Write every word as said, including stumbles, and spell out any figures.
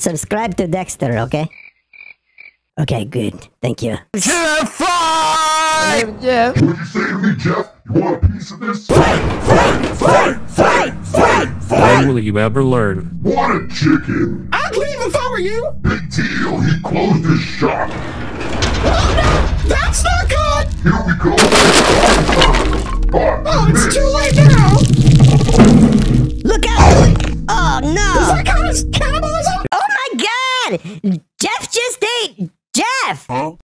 subscribe to Dexter, okay? Okay, good. Thank you. Jeff, fight! Jeff. What'd you say to me, Jeff? You want a piece of this? Fight! Fight! Fight! Fight! Fight! When will you ever learn? What a chicken! I'd leave if I were you. Big deal, he closed his shop. Oh no! That's not good! Here we go. But Oh, it's miss. too late now!